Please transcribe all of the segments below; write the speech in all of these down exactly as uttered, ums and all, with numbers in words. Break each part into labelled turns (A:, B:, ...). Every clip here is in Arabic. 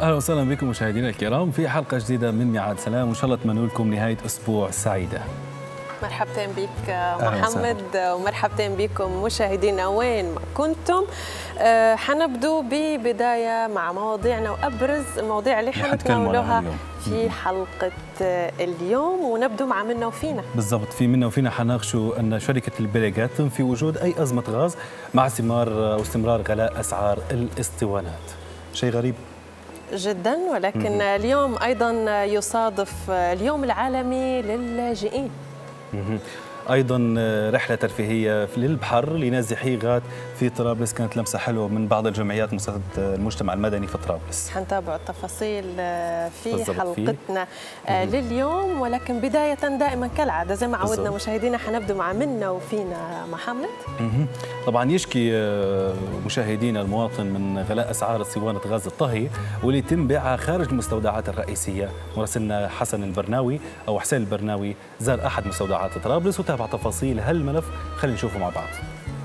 A: اهلا وسهلا بكم مشاهدينا الكرام في حلقه جديده من ميعاد سلام، وان شاء الله اتمنى لكم نهايه اسبوع سعيده.
B: مرحبتين بك محمد ومرحبتين بكم مشاهدينا وين ما كنتم. أه حنبدو ببدايه مع مواضيعنا وابرز المواضيع اللي حنتناولوها في حلقه اليوم، ونبدو مع منا وفينا.
A: بالضبط، في منا وفينا حناقشوا ان شركه البريغات في وجود اي ازمه غاز مع استمرار او استمرار غلاء اسعار الاسطوانات. شيء غريب
B: جدا، ولكن مم. اليوم ايضا يصادف اليوم العالمي للاجئين.
A: ايضا رحله ترفيهيه للبحر لنازحي غاد في طرابلس، كانت لمسه حلوه من بعض الجمعيات مؤسسه المجتمع المدني في طرابلس.
B: حنتابع التفاصيل في حلقتنا فيه. لليوم، ولكن بدايه دائما كالعاده زي ما عودنا مشاهدينا حنبدو مع منا وفينا. محمد،
A: طبعا يشكي مشاهدينا المواطن من غلاء اسعار اسطوانه غاز الطهي واللي يتم بيعها خارج المستودعات الرئيسيه. مراسلنا حسن البرناوي او حسين البرناوي زار احد مستودعات طرابلس وتابع تفاصيل هالملف، خلينا نشوفه مع بعض.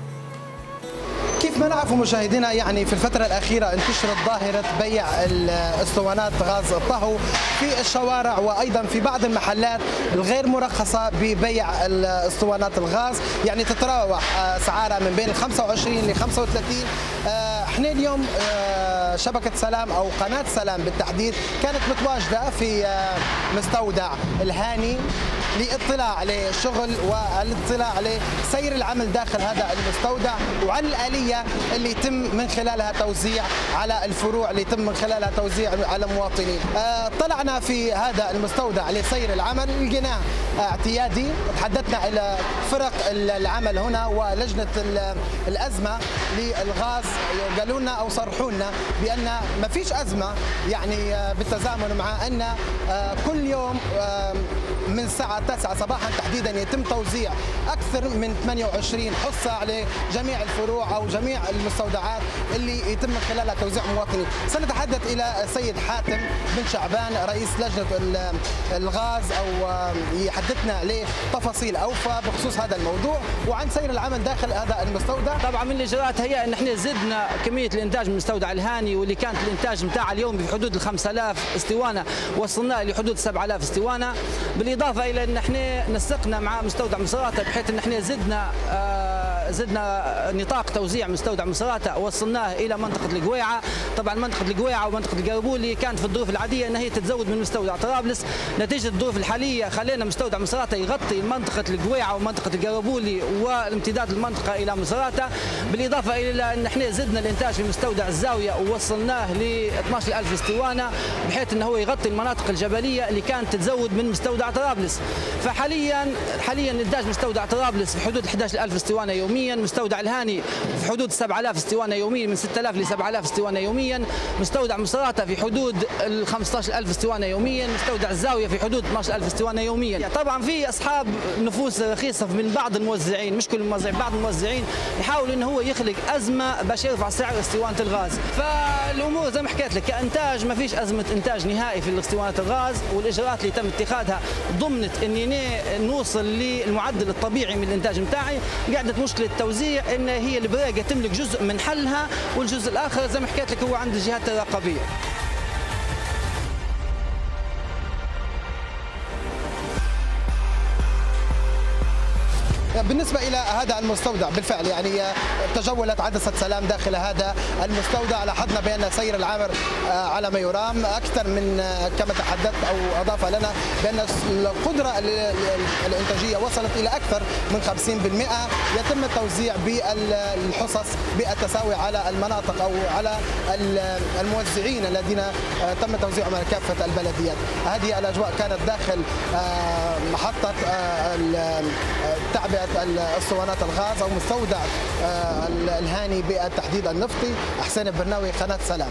C: كيف ما نعرف مشاهدينا، يعني في الفترة الأخيرة انتشرت ظاهرة بيع الاسطوانات غاز الطهو في الشوارع، وأيضا في بعض المحلات الغير مرخصة ببيع الاسطوانات الغاز، يعني تتراوح أسعارها من بين خمسة وعشرين ل خمسة وثلاثين. احنا اليوم شبكة سلام أو قناة سلام بالتحديد كانت متواجدة في مستودع الهاني للاطلاع على الشغل والاطلاع على سير العمل داخل هذا المستودع، وعن الآلية اللي يتم من خلالها توزيع على الفروع اللي يتم من خلالها توزيع على المواطنين. طلعنا في هذا المستودع لسير العمل، لقيناه اعتيادي. تحدثنا إلى فرق العمل هنا ولجنة الأزمة للغاز، قالوا لنا أو صرحوا لنا بأن ما فيش أزمة، يعني بالتزامن مع أن كل يوم من الساعة التاسعة صباحا تحديدا يتم توزيع أكثر من ثمانية وعشرين حصة على جميع الفروع أو جميع المستودعات اللي يتم من خلالها توزيع مواطنين. سنتحدث إلى السيد حاتم بن شعبان رئيس لجنة الغاز أو يحدثنا عليه تفاصيل أوفى بخصوص هذا الموضوع وعن سير العمل داخل هذا المستودع.
D: طبعا من الإجراءات هي أن احنا زدنا كمية الإنتاج من مستودع الهاني، واللي كانت الإنتاج متاعها اليوم بحدود ال خمسة آلاف اسطوانة وصلنا لحدود سبعة آلاف اسطوانة، بالإضافة إلى أن احنا نسقنا مع مستودع مصراتة بحيث أن احنا زدنا آه زدنا نطاق توزيع مستودع مصراتة وصلناه إلى منطقة القويعة. طبعا منطقة القويعة ومنطقة القربولي كانت في الظروف العادية أن هي تتزود من مستودع طرابلس، نتيجة الظروف الحالية خلينا مستودع مصراتة يغطي منطقة القويعة ومنطقة القربولي والامتداد المنطقة إلى مصراتة، بالإضافة إلى أن احنا زدنا الإنتاج في مستودع الزاوية ووصلناه ل اثنعش ألف اسطوانة بحيث أنه هو يغطي المناطق الجبلية اللي كانت تتزود من مستودع طرابلس. فحاليا حاليا إنتاج مستودع طرابلس في حدود احد عشر ألف اسطوانة يوميا، مستودع الهاني في حدود سبعة آلاف اسطوانة يوميا، من ستة آلاف ل سبعة آلاف اسطوانة يوميا، مستودع مصراتة في حدود ال خمسة عشر ألف اسطوانة يوميا، مستودع الزاوية في حدود اثنعش ألف اسطوانة يوميا. طبعا في أصحاب نفوس رخيصة من بعض الموزعين، مش كل الموزعين، بعض الموزعين يحاول انه هو يخلق ازمه باش يرفع سعر اسطوانه الغاز. فالامور زي ما حكيت لك كانتاج ما فيش ازمه انتاج نهائي في اسطوانات الغاز، والاجراءات اللي تم اتخاذها ضمنت اني نوصل للمعدل الطبيعي من الانتاج نتاعي. قعدت مشكله التوزيع ان هي البريغه تملك جزء من حلها، والجزء الاخر زي ما حكيت لك هو عند الجهات الرقابيه.
C: بالنسبة إلى هذا المستودع بالفعل يعني تجولت عدسة سلام داخل هذا المستودع، لاحظنا بأن سير العمل على ما يرام أكثر من كما تحدثت أو أضاف لنا بأن القدرة الإنتاجية وصلت إلى أكثر من خمسين بالمئة. يتم التوزيع بالحصص بالتساوي على المناطق أو على الموزعين الذين تم توزيعهم على كافة البلديات. هذه الأجواء كانت داخل محطة تعبئة الاسطوانات الغاز او مستودع الهاني بالتحديد النفطي. حسين البرناوي، قناة سلام.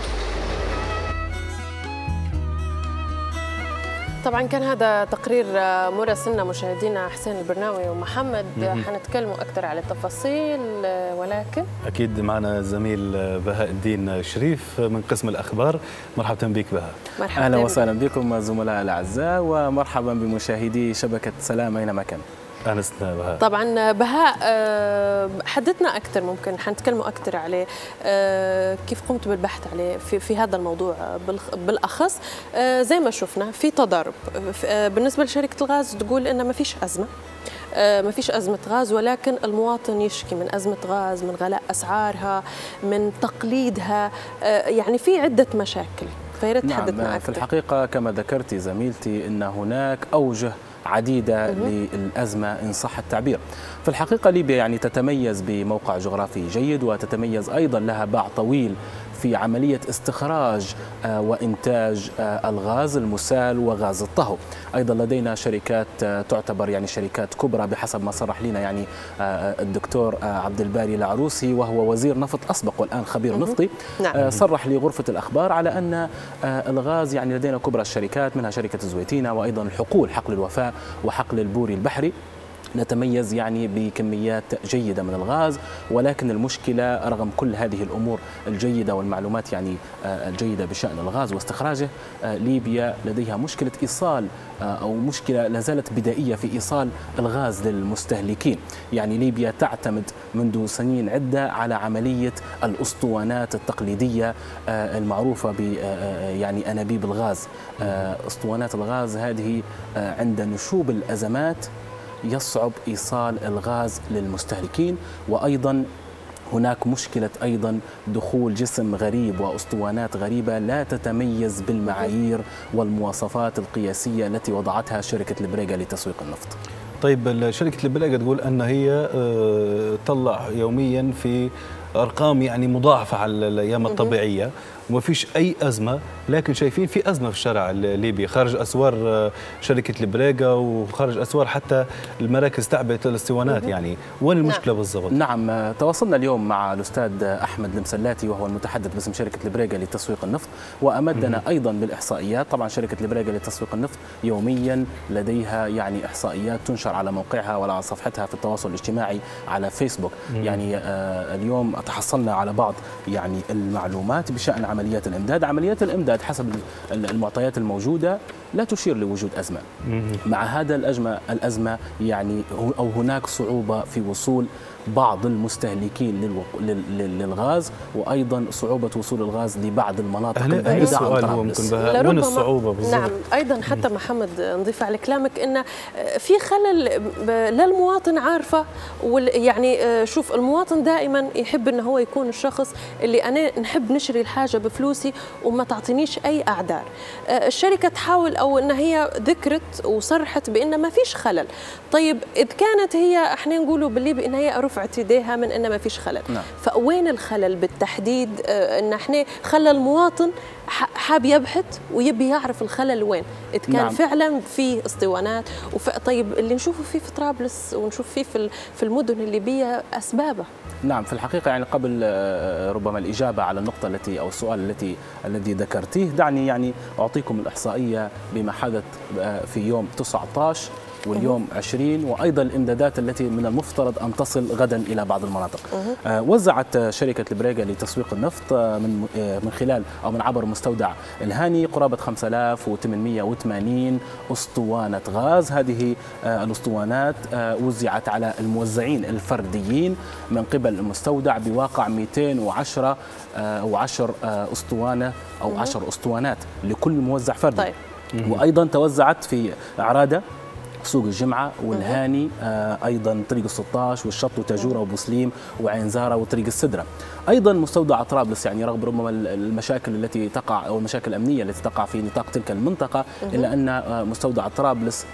B: طبعا كان هذا تقرير مراسلنا مشاهدينا حسين البرناوي ومحمد. حنتكلموا اكثر على التفاصيل، ولكن
A: اكيد معنا زميل بهاء الدين شريف من قسم الاخبار. مرحبا بك بهاء.
B: مرحبا.
E: اهلا وسهلا بكم زملاء الاعزاء، ومرحبا بمشاهدي شبكه سلام اينما كان.
A: انسنا بهاء.
B: طبعا بهاء حدثنا اكثر، ممكن حنتكلموا اكثر عليه كيف قمت بالبحث عليه في في هذا الموضوع بالاخص. زي ما شفنا في تضارب بالنسبه لشركه الغاز، تقول ان ما فيش ازمه، ما فيش أزمة غاز، ولكن المواطن يشكي من أزمة غاز، من غلاء أسعارها، من تقليدها، يعني في عدة مشاكل. فياريت تحدثنا
E: نعم.
B: أكثر.
E: في الحقيقة كما ذكرتي زميلتي أن هناك أوجه عديدة للأزمة إن صح التعبير. في الحقيقة ليبيا يعني تتميز بموقع جغرافي جيد، وتتميز أيضا لها باع طويل في عملية استخراج وإنتاج الغاز المسال وغاز الطهو. أيضا لدينا شركات تعتبر يعني شركات كبرى بحسب ما صرح لنا يعني الدكتور عبد الباري العروسي، وهو وزير نفط أسبق والآن خبير نفطي. نعم. صرح لغرفة الأخبار على أن الغاز يعني لدينا كبرى الشركات، منها شركة الزويتينة وأيضا الحقول، حقل الوفاء وحقل البوري البحري، نتميز يعني بكميات جيدة من الغاز. ولكن المشكلة رغم كل هذه الأمور الجيدة والمعلومات يعني الجيدة بشأن الغاز واستخراجه، ليبيا لديها مشكلة إيصال أو مشكلة لازالت بدائية في إيصال الغاز للمستهلكين. يعني ليبيا تعتمد منذ سنين عدة على عملية الأسطوانات التقليدية المعروفة ب يعني أنابيب الغاز. أسطوانات الغاز هذه عند نشوب الأزمات يصعب إيصال الغاز للمستهلكين. وأيضا هناك مشكلة أيضا دخول جسم غريب وأسطوانات غريبة لا تتميز بالمعايير والمواصفات القياسية التي وضعتها شركة البريغا لتسويق النفط.
A: طيب شركة البريغا تقول أن هي تطلع يوميا في أرقام يعني مضاعفة على الأيام الطبيعية وما فيش أي أزمة، لكن شايفين في أزمة في الشارع الليبي خارج أسوار شركة البريغا وخارج أسوار حتى المراكز تعبئة الاسطوانات. يعني وين المشكلة بالضبط؟
E: نعم، تواصلنا اليوم مع الأستاذ أحمد المسلاتي وهو المتحدث باسم شركة البريغا لتسويق النفط، وأمدنا أيضا بالإحصائيات. طبعا شركة البريغا لتسويق النفط يوميا لديها يعني إحصائيات تنشر على موقعها وعلى صفحتها في التواصل الاجتماعي على فيسبوك. يعني آه اليوم تحصلنا على بعض يعني المعلومات بشأن عمليات الإمداد. عمليات الإمداد حسب المعطيات الموجودة لا تشير لوجود أزمة. مع هذا الأزمة الأزمة يعني أو هناك صعوبة في وصول بعض المستهلكين للغاز، وأيضا صعوبة وصول الغاز لبعض المناطق البعيدة عن طرابلس.
A: وين الصعوبة بالضبط؟
B: نعم، أيضا حتى محمد نضيف على كلامك أن في خلل للمواطن عارفة. يعني شوف، المواطن دائما يحب أنه هو يكون الشخص اللي أنا نحب نشري الحاجة بفلوسي وما تعطينيش أي أعذار. الشركة تحاول أو أن هي ذكرت وصرحت بأن ما فيش خلل. طيب إذ كانت هي احنا نقولوا بالليبي أن هي رفعت يديها من أن ما فيش خلل، نعم. فوين الخلل بالتحديد؟ أن احنا خلى المواطن حاب يبحث ويبي يعرف الخلل وين، إذ كان نعم. فعلا في اسطوانات وف... طيب اللي نشوفه فيه في طرابلس ونشوف فيه في في المدن الليبية أسبابه.
E: نعم، في الحقيقة يعني قبل ربما الإجابة على النقطة التي أو السؤال التي الذي ذكرتيه، دعني يعني أعطيكم الإحصائية بما حدث في يوم تسعة عشر واليوم عشرين، وأيضا الإمدادات التي من المفترض أن تصل غدا إلى بعض المناطق. أه. وزعت شركة البريغا لتسويق النفط من من خلال أو من عبر مستودع الهاني قرابة خمسة آلاف وثمانمئة وثمانين أسطوانة غاز. هذه الأسطوانات وزعت على الموزعين الفرديين من قبل المستودع بواقع مئتين وعشرة أو عشر أسطوانة أو عشر أسطوانات لكل موزع فردي. طيب. وأيضا توزعت في عرادة، سوق الجمعة والهاني، آه أيضا طريق الستة عشر والشط وتاجورة وبوسليم وعين زارة وطريق السدرة. أيضا مستودع طرابلس يعني رغم ربما المشاكل التي تقع أو المشاكل الأمنية التي تقع في نطاق تلك المنطقة، إلا أن مستودع طرابلس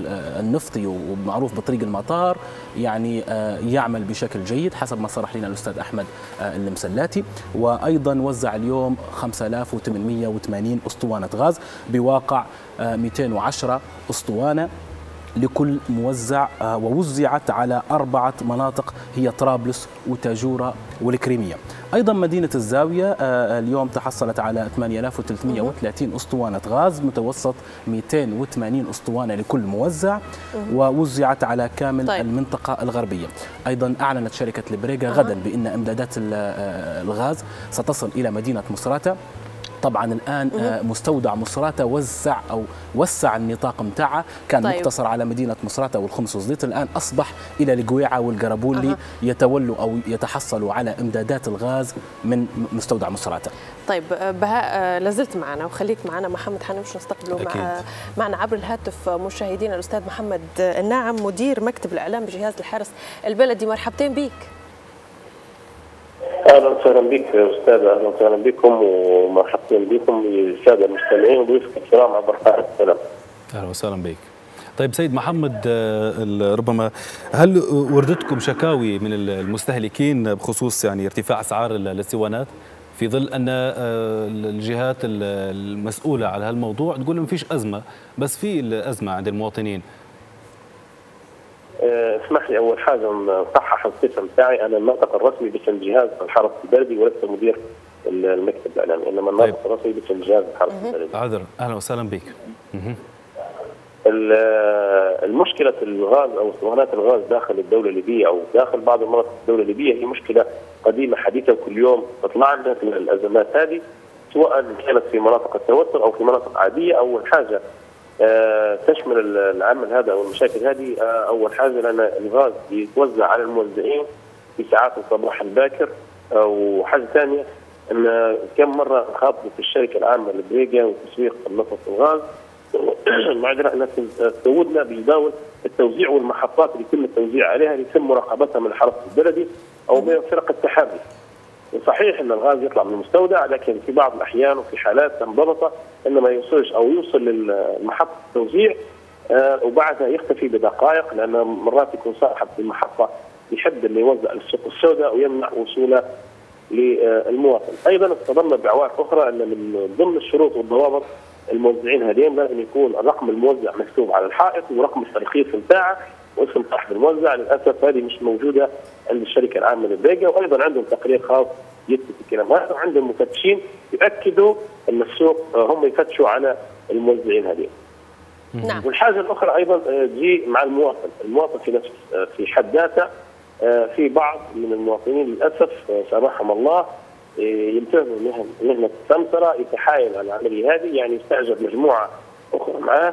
E: النفطي ومعروف بطريق المطار يعني آه يعمل بشكل جيد حسب ما صرح لنا الأستاذ أحمد آه المسلاتي. وأيضا وزع اليوم خمسة آلاف وثمانمئة وثمانين أسطوانة غاز بواقع آه مئتين وعشرة أسطوانة لكل موزع، ووزعت على أربعة مناطق هي طرابلس وتاجورة والكريمية. أيضا مدينة الزاوية اليوم تحصلت على ثمانية آلاف وثلاثمئة وثلاثين أسطوانة غاز متوسط مئتين وثمانين أسطوانة لكل موزع، ووزعت على كامل طيب. المنطقة الغربية. أيضا أعلنت شركة البريغا غدا بأن إمدادات الغاز ستصل إلى مدينة مصراتة طبعا الان مستودع مصراتة وسع او وسع النطاق متاعها، كان طيب. مقتصر على مدينه مصراتة والخمس وزديت، الان اصبح الى القويعه والقربولي أه. يتولوا او يتحصلوا على امدادات الغاز من مستودع مصراتة.
B: طيب بهاء لازلت معنا وخليك معنا محمد، حنمشي نستقبله مع معنا عبر الهاتف مشاهدينا الاستاذ محمد الناعم مدير مكتب الاعلام بجهاز الحرس البلدي. مرحبتين بك.
F: اهلا وسهلا بك استاذ، اهلا وسهلا بكم ومرحبا بكم للساده المستمعين وضيوفك الكرام عبر قناه السلام.
A: اهلا وسهلا بك. طيب سيد محمد، ربما هل وردتكم شكاوي من المستهلكين بخصوص يعني ارتفاع اسعار الاسطوانات في ظل ان الجهات المسؤوله على هالموضوع تقول ما فيش ازمه، بس في الازمه عند المواطنين؟
F: اسمح لي اول حاجه نصحح القسم بتاعي، انا الناطق الرسمي باسم جهاز الحرس البلدي ولست مدير المكتب الاعلامي، انما الناطق طيب. الرسمي باسم جهاز الحرس البلدي.
A: عذرا، اهلا وسهلا بك.
F: المشكله الغاز او اسطوانات الغاز داخل الدوله الليبيه او داخل بعض المناطق الدوله الليبيه هي مشكله قديمه حديثه، وكل يوم تطلع لنا من الازمات هذه، سواء كانت في مناطق التوتر او في مناطق عاديه. اول حاجه أه تشمل العمل هذا او المشاكل هذه، أه اول حاجه لان الغاز يتوزع على الموزعين في ساعات الصباح الباكر، وحاجه ثانيه ان كم مره خاطبوا في الشركه العامه للبريقه وتسويق النفط والغاز المعذره ان تزودنا بجداول التوزيع والمحطات اللي يتم التوزيع عليها اللي يتم مراقبتها من الحرس البلدي او من فرق التحري. صحيح ان الغاز يطلع من المستودع، لكن في بعض الاحيان وفي حالات منضبطه انه ما يوصلش او يوصل للمحطه التوزيع آه وبعدها يختفي بدقائق، لان مرات يكون صاحب المحطه يحب انه يوزع للسوق السوداء ويمنع وصوله للمواطن. ايضا اصطدمنا بعوائق اخرى ان من ضمن الشروط والضوابط الموزعين هذين لازم يكون رقم الموزع مكتوب على الحائط ورقم الترخيص بتاعه واسم صاحب الموزع. للاسف هذه مش موجوده عند الشركه العامه للبريقه، وايضا عندهم تقرير خاص يثبت الكلام هذا، وعندهم مفتشين يؤكدوا ان السوق هم يفتشوا على الموزعين هذين. نعم. والحاجه الاخرى ايضا تجي مع المواطن، المواطن في نفس في حد ذاته في بعض من المواطنين للاسف سامحهم الله ينتهزوا مهنه السمسره، يتحايل على العمليه هذه، يعني يستاجر مجموعه اخرى معاه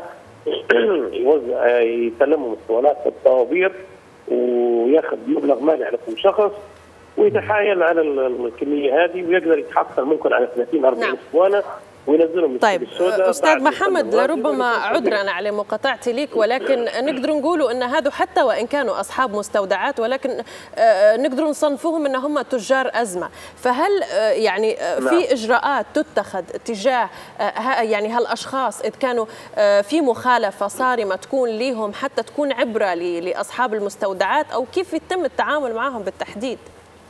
F: يوزع يسلمهم اسطوانات في الطوابير وياخذ مبلغ مالي على كل شخص ويتحايل على الكميه هذه ويقدر يتحصل ممكن على ثلاثين أربعين اسطوانه وينزلهم.
B: طيب استاذ محمد، لربما عذرا على مقاطعتي ليك، ولكن نقدر نقولوا ان هذا حتى وان كانوا اصحاب مستودعات ولكن نقدر نصنفوهم ان هم تجار ازمه، فهل يعني في اجراءات تتخذ تجاه يعني هالاشخاص اذا كانوا في مخالفه صارمه تكون ليهم حتى تكون عبره لاصحاب المستودعات، او كيف يتم التعامل معهم بالتحديد؟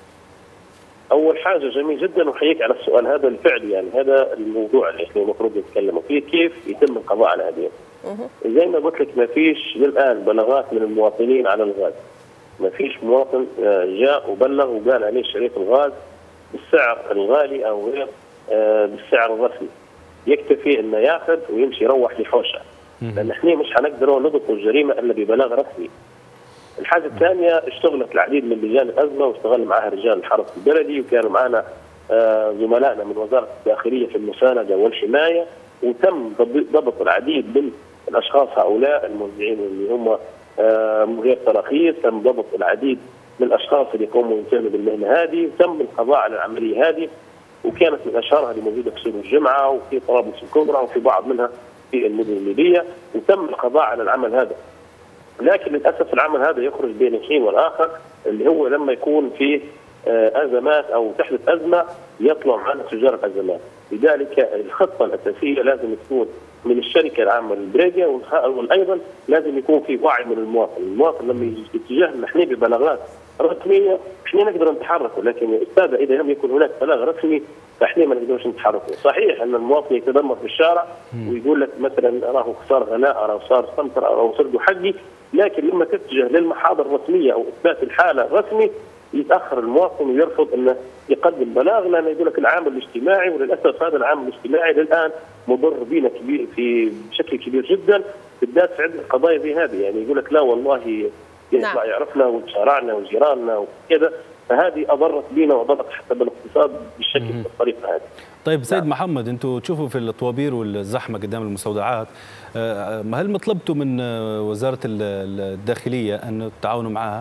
F: أول حاجة جميل جدا وحييك على السؤال هذا الفعلي، يعني هذا الموضوع اللي احنا المفروض نتكلموا فيه، كيف يتم القضاء على هذه. زي ما قلت لك ما فيش للآن بلاغات من المواطنين على الغاز. ما فيش مواطن جاء وبلغ وقال عليه شريط الغاز بالسعر الغالي أو غير بالسعر الرسمي. يكتفي إنه ياخذ ويمشي يروح لحوشه. لأن احنا مش هنقدروا نضبط الجريمة إلا ببلاغ رسمي. الحاجة الثانية اشتغلت العديد من لجان الأزمة واشتغل معها رجال الحرس البلدي، وكانوا معنا زملائنا من وزارة الداخلية في المساندة والحماية، وتم ضبط العديد من الأشخاص هؤلاء الموزعين اللي هم من غير تراخيص، تم ضبط العديد من الأشخاص اللي يقوموا ينتموا بالمهنة هذه، وتم القضاء على العملية هذه، وكانت من أشهرها اللي موجودة في سوق الجمعة وفي طرابلس الكبرى وفي بعض منها في المدن الليبية، وتم القضاء على العمل هذا. لكن للاسف العمل هذا يخرج بين الحين والاخر، اللي هو لما يكون في ازمات او تحدث ازمه يطلع معنا تجار الازمات. لذلك الخطه الاساسيه لازم تكون من الشركه العامه للبريقه، وايضا لازم يكون في وعي من المواطن، المواطن لما يتجاهنا احنا ببلاغات رسميه احنا نقدر نتحركوا، لكن يا استاذ اذا لم يكن هناك بلاغ رسمي فاحنا ما نقدرش نتحركوا. صحيح ان المواطن يتذمر في الشارع ويقول لك مثلا راهو صار غلاء او صار سمسره او سرقوا حقي، لكن لما تتجه للمحاضر الرسميه او اثبات الحاله الرسمي يتاخر المواطن ويرفض انه يقدم بلاغ، لانه يقول لك العامل الاجتماعي، وللاسف هذا العامل الاجتماعي للان مضر بنا كبير في بشكل كبير جدا، بالذات في عده قضايا زي هذه، يعني يقول لك لا والله يطلع يعرفنا وشارعنا وجيراننا وكذا، فهذه اضرت بنا واضرت حتى بالاقتصاد بالشكل بالطريقه هذه.
A: طيب سيد نعم. محمد، انتم تشوفوا في الطوابير والزحمه قدام المستودعات، هل ما طلبتوا من وزاره الداخليه ان تتعاونوا معها؟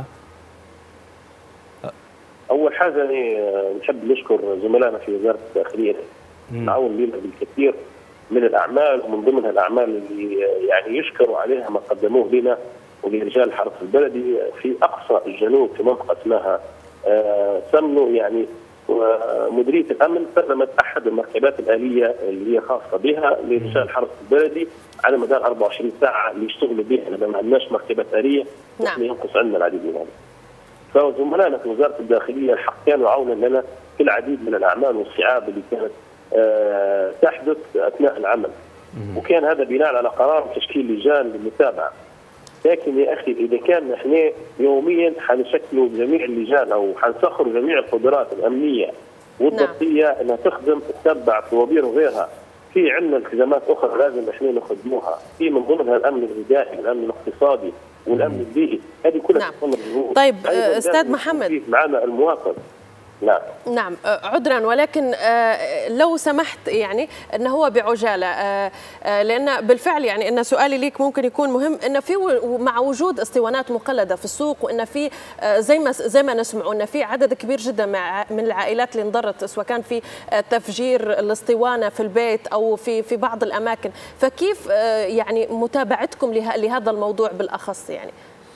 F: اول حاجه نحب نشكر زملائنا في وزاره الداخليه تعاون لنا بالكثير من الاعمال، ومن ضمنها الاعمال اللي يعني يشكروا عليها ما قدموه لنا ولرجال الحرس البلدي في اقصى الجنوب في منطقه اسمها سمنو. يعني مديريه الامن سلمت احد المركبات الاليه اللي هي خاصه بها لرجال الحرس البلدي على مدار أربعة وعشرين ساعه اللي يشتغلوا بها، لان ما عندناش مركبات اليه نحن ينقص عندنا العديد من هذا. فزملائنا في وزاره الداخليه الحق كانوا عونا لنا في العديد من الاعمال والصعاب اللي كانت أه تحدث اثناء العمل، وكان هذا بناء على قرار تشكيل لجان للمتابعه. لكن يا اخي اذا كان احنا يوميا حنشكلوا جميع اللجان او حنسخروا جميع القدرات الامنيه والضبطيه نعم. انها تخدم تتبع طوابير وغيرها، في عندنا التزامات اخرى لازم احنا نخدموها، في من ضمنها الامن الغذائي، الامن الاقتصادي، والامن البيئي، هذه كلها
B: نعم. طيب استاذ محمد،
F: معنا المواطن. نعم
B: نعم عذرا، ولكن لو سمحت يعني انه هو بعجاله، لان بالفعل يعني ان سؤالي ليك ممكن يكون مهم، ان في مع وجود اسطوانات مقلده في السوق، وان في زي ما زي ما نسمعوا ان في عدد كبير جدا من العائلات اللي انضرت، سواء كان في تفجير الاسطوانه في البيت او في في بعض الاماكن، فكيف يعني متابعتكم لهذا الموضوع بالاخص؟ يعني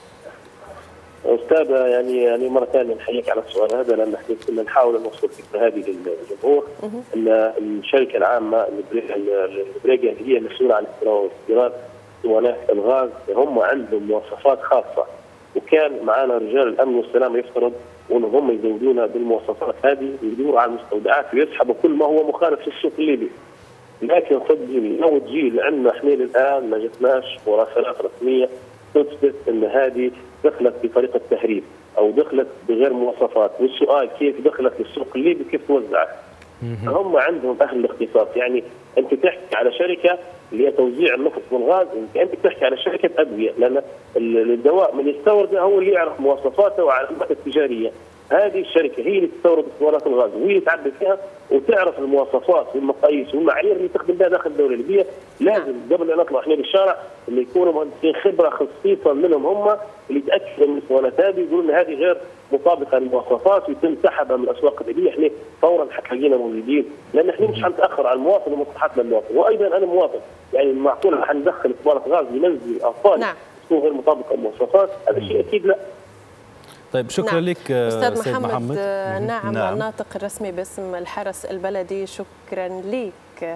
F: استاذه يعني يعني مره ثانيه نحييك على السؤال هذا، لان احنا كنا نحاول نوصل الفكره هذه للجمهور. ان الشركه العامه البريغا اللي هي مسؤوله عن استيراد اسطوانات الغاز هم عندهم مواصفات خاصه، وكان معنا رجال الامن والسلامه يفترض وانهم هم يزودونا بالمواصفات هذه، يدوروا على المستودعات ويسحبوا كل ما هو مخالف في السوق الليبي. لكن صدقني لو تجي لعندنا احنا للان ما جتناش مراسلات رسميه تثبت ان هذه دخلت بطريقه تهريب او دخلت بغير مواصفات، والسؤال كيف دخلت للسوق الليبي كيف توزعت؟ هم عندهم اهل الاختصاص، يعني انت تحكي على شركه اللي هي توزيع النفط والغاز، انت بتحكي على شركه ادويه، لان الدواء من يستورده هو اللي يعرف مواصفاته وعلاماته التجاريه. هذه الشركه هي اللي تستورد اسطوانات الغاز وهي تعبي فيها وتعرف المواصفات والمقاييس والمعايير اللي تخدم بها داخل الدوله الليبيه. لازم قبل ان نطلع احنا بالشارع اللي يكونوا مهندسين خبره خصيصا منهم هم اللي يتاكدوا من الاسطوانات هذه، يقولوا ان هذه غير مطابقه للمواصفات ويتم سحبها من الاسواق الليبيه. احنا فورا حنلاقينا موجودين، لان احنا مش حنتاخر على المواطن ومصلحتنا للمواطن، وايضا انا مواطن يعني معقول حندخل اسطوانه غاز لمنزلي اطفال
B: نعم.
F: تكون غير مطابقه للمواصفات؟ هذا شيء اكيد لا.
A: طيب شكرا
B: نعم.
A: لك
B: أستاذ
A: سيد
B: محمد,
A: محمد.
B: نعم, نعم الناطق الرسمي باسم الحرس البلدي، شكرا لك.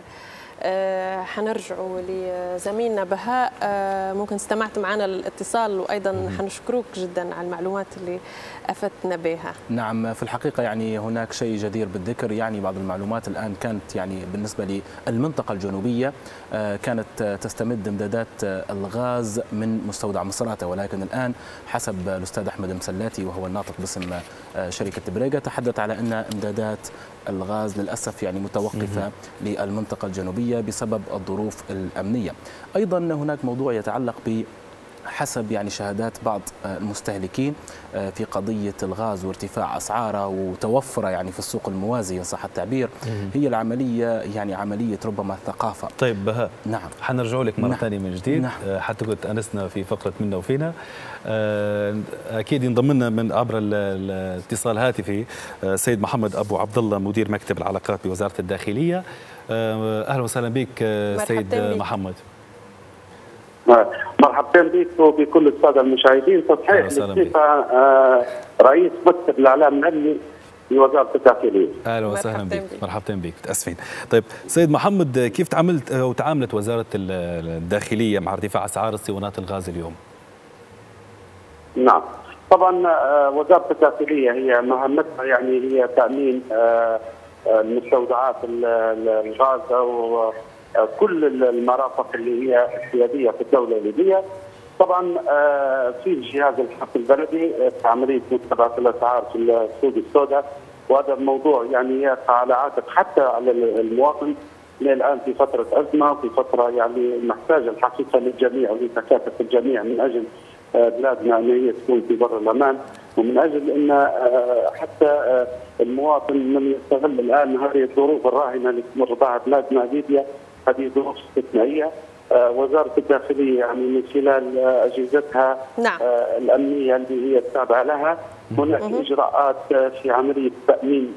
B: أه حنرجعوا لزميلنا بهاء. أه ممكن استمعت معنا الاتصال، وايضا حنشكروك جدا على المعلومات اللي افدتنا بها.
E: نعم في الحقيقه يعني هناك شيء جدير بالذكر، يعني بعض المعلومات الان كانت يعني بالنسبه للمنطقه الجنوبيه أه كانت تستمد امدادات الغاز من مستودع مصراته، ولكن الان حسب الاستاذ احمد مسلاتي وهو الناطق باسم شركه بريغا تحدث على ان امدادات الغاز للأسف يعني متوقفة للمنطقة الجنوبية بسبب الظروف الأمنية. أيضا هناك موضوع يتعلق ب حسب يعني شهادات بعض المستهلكين في قضية الغاز وارتفاع أسعاره وتوفره يعني في السوق الموازي إن صح التعبير، هي العملية يعني عملية ربما ثقافة.
A: طيب بهاء،
E: نعم
A: حنرجع لك مرة
E: نعم.
A: ثانية من جديد.
E: نعم.
A: حتى كنت أنسنا في فقرة منا وفينا، أكيد ينضم لنا من عبر الاتصال الهاتفي سيد محمد أبو عبد الله مدير مكتب العلاقات بوزارة الداخلية. أهلا وسهلا بك سيد محمد.
G: مرحبا بك وبكل الساده المشاهدين. تصحيح للصفه رئيس مكتب الاعلام الامني في وزاره الداخليه.
A: اهلا وسهلا بك. مرحبا بك. متاسفين. طيب سيد محمد، كيف تعاملت او تعاملت وزاره الداخليه مع ارتفاع اسعار اسطوانات الغاز اليوم؟
G: نعم طبعا وزاره الداخليه هي مهمتها يعني هي تامين المستودعات الغاز او كل المرافق اللي هي سياديه في الدوله الليبيه. طبعا في الجهاز الحرس البلدي في عمليه متابعه الاسعار في السوق السوداء، وهذا الموضوع يعني يقع على عاتق حتى على المواطن. الان في فتره ازمه، في فتره يعني محتاجه الحقيقه للجميع ولتكاتف الجميع من اجل بلادنا ان هي تكون في بر الامان. ومن اجل ان حتى المواطن من يستغل الان هذه الظروف الراهنه اللي تمر بها بلادنا ليبيا. هذه ظروف استثنائيه. وزاره الداخليه يعني من خلال اجهزتها
B: نعم.
G: الامنيه اللي هي التابعه لها هناك اجراءات في عمليه تامين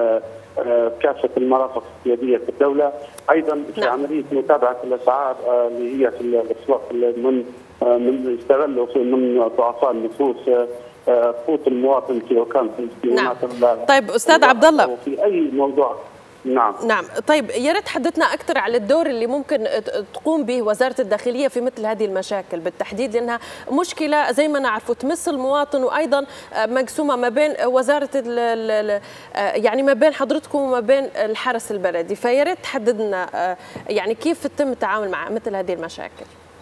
G: كافه المرافق السياديه في الدوله، ايضا في نعم. عمليه متابعه الاسعار اللي هي في الاسواق من من يستغلوا من ضعفاء النفوس قوت المواطن في وكان في
B: نعم. طيب استاذ عبد الله،
G: في اي موضوع. نعم
B: نعم. طيب يا ريت تحدثنا اكثر على الدور اللي ممكن تقوم به وزاره الداخليه في مثل هذه المشاكل بالتحديد، لانها مشكله زي ما نعرفوا تمس المواطن، وايضا مقسومه ما بين وزاره يعني ما بين حضرتكم وما بين الحرس البلدي، فيا ريت تحددنا يعني كيف يتم التعامل مع مثل هذه المشاكل.